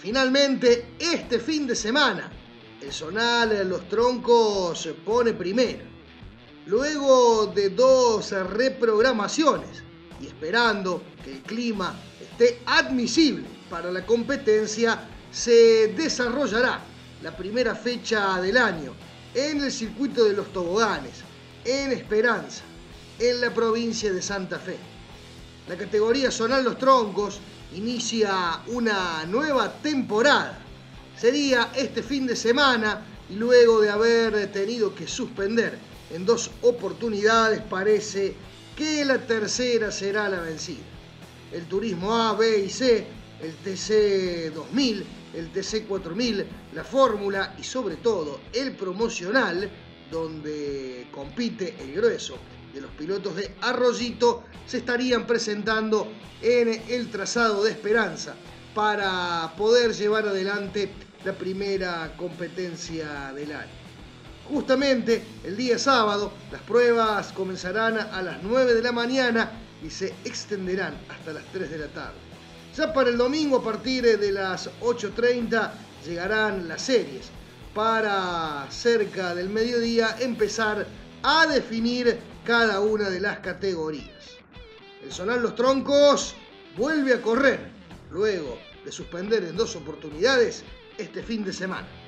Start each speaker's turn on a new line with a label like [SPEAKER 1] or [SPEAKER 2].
[SPEAKER 1] Finalmente, este fin de semana, el Zonal Los Troncos se pone primero. Luego de 2 reprogramaciones y esperando que el clima esté admisible para la competencia, se desarrollará la primera fecha del año en el circuito de los toboganes, en Esperanza, en la provincia de Santa Fe. La categoría Zonal Los Troncos inicia una nueva temporada. Sería este fin de semana y luego de haber tenido que suspender en 2 oportunidades, parece que la tercera será la vencida. El Turismo A, B y C, el TC 2000, el TC 4000, la Fórmula y sobre todo el Promocional, donde compite el grueso de los pilotos de Arroyito, se estarían presentando en el trazado de Esperanza para poder llevar adelante la primera competencia del año. Justamente el día sábado las pruebas comenzarán a las 9 de la mañana y se extenderán hasta las 3 de la tarde. Ya para el domingo a partir de las 8:30 llegarán las series para cerca del mediodía empezar a definir cada una de las categorías. El Zonal Los Troncos vuelve a correr luego de suspender en 2 oportunidades este fin de semana.